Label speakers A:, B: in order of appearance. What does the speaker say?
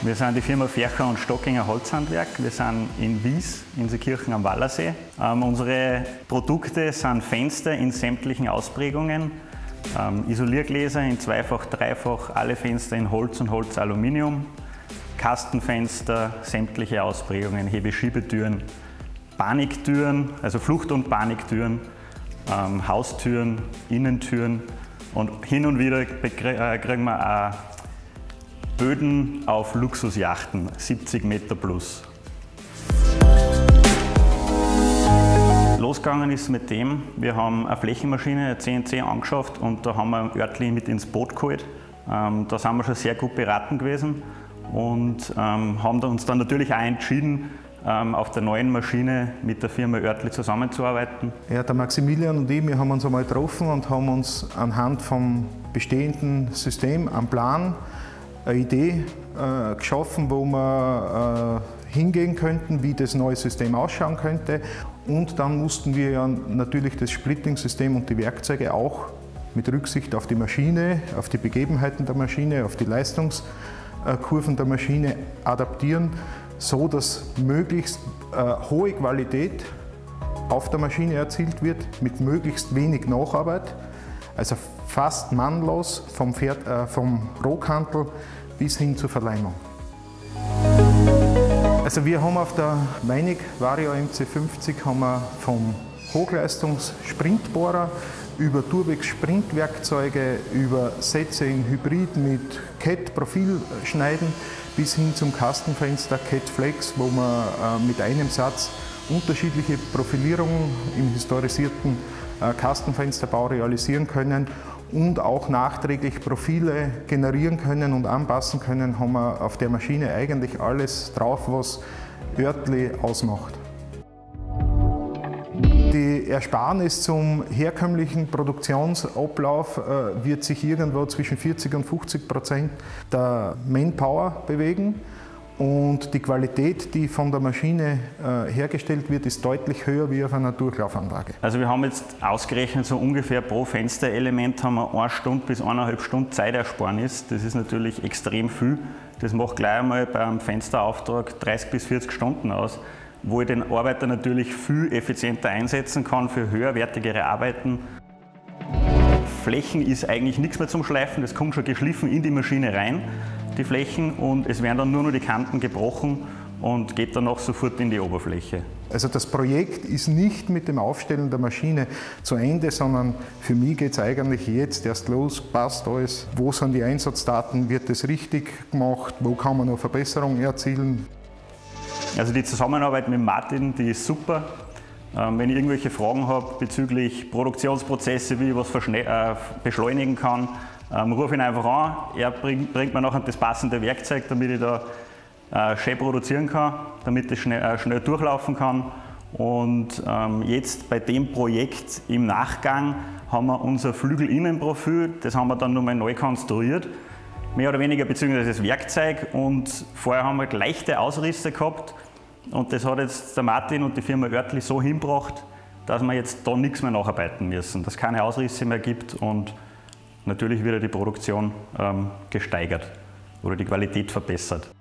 A: Wir sind die Firma Fercher und Stockinger Holzhandwerk. Wir sind in Wies, in Seekirchen am Wallersee. Unsere Produkte sind Fenster in sämtlichen Ausprägungen, Isoliergläser in zweifach, dreifach, alle Fenster in Holz und Holzaluminium, Kastenfenster, sämtliche Ausprägungen, Hebeschiebetüren, Paniktüren, also Flucht- und Paniktüren, Haustüren, Innentüren und hin und wieder kriegen wir auch Böden auf Luxusjachten, 70 Meter plus. Losgegangen ist mit dem, wir haben eine Flächenmaschine, eine CNC angeschafft und da haben wir örtlich mit ins Boot geholt. Da sind wir schon sehr gut beraten gewesen und haben uns dann natürlich auch entschieden, auf der neuen Maschine mit der Firma örtlich zusammenzuarbeiten.
B: Ja, der Maximilian und ich, wir haben uns einmal getroffen und haben uns anhand vom bestehenden System am Plan eine Idee geschaffen, wo wir hingehen könnten, wie das neue System ausschauen könnte. Und dann mussten wir ja natürlich das Splitting-System und die Werkzeuge auch mit Rücksicht auf die Maschine, auf die Begebenheiten der Maschine, auf die Leistungskurven der Maschine adaptieren, so dass möglichst hohe Qualität auf der Maschine erzielt wird, mit möglichst wenig Nacharbeit. Also fast mannlos vom Rohkantel bis hin zur Verleimung. Also wir haben auf der Meinig Vario MC50 haben wir vom Hochleistungs-Sprintbohrer über Turbex-Sprintwerkzeuge, über Sätze in Hybrid mit CAT-Profilschneiden bis hin zum Kastenfenster CAT-Flex, wo man mit einem Satz unterschiedliche Profilierungen im historisierten Kastenfensterbau realisieren können und auch nachträglich Profile generieren können und anpassen können, haben wir auf der Maschine eigentlich alles drauf, was örtlich ausmacht. Die Ersparnis zum herkömmlichen Produktionsablauf wird sich irgendwo zwischen 40% und 50% der Manpower bewegen. Und die Qualität, die von der Maschine hergestellt wird, ist deutlich höher wie auf einer Durchlaufanlage.
A: Also wir haben jetzt ausgerechnet, so ungefähr pro Fensterelement haben wir 1 Stunde bis 1,5 Stunden Zeitersparnis. Das ist natürlich extrem viel. Das macht gleich einmal beim Fensterauftrag 30 bis 40 Stunden aus, wo ich den Arbeiter natürlich viel effizienter einsetzen kann für höherwertigere Arbeiten. Flächen ist eigentlich nichts mehr zum Schleifen, das kommt schon geschliffen in die Maschine rein, die Flächen, und es werden dann nur noch die Kanten gebrochen und geht dann auch sofort in die Oberfläche.
B: Also das Projekt ist nicht mit dem Aufstellen der Maschine zu Ende, sondern für mich geht es eigentlich jetzt erst los, passt alles, wo sind die Einsatzdaten, wird das richtig gemacht, wo kann man noch Verbesserungen erzielen.
A: Also die Zusammenarbeit mit Martin, die ist super. Wenn ich irgendwelche Fragen habe bezüglich Produktionsprozesse, wie ich was beschleunigen kann, rufe ihn einfach an. Er bringt mir nachher das passende Werkzeug, damit ich da schön produzieren kann, damit es schnell durchlaufen kann. Und jetzt bei dem Projekt im Nachgang haben wir unser Flügelinnenprofil, das haben wir dann nochmal neu konstruiert, mehr oder weniger beziehungsweise das Werkzeug. Und vorher haben wir leichte Ausrisse gehabt. Und das hat jetzt der Martin und die Firma örtlich so hingebracht, dass wir jetzt da nichts mehr nacharbeiten müssen, dass es keine Ausrisse mehr gibt und natürlich wieder die Produktion gesteigert oder die Qualität verbessert.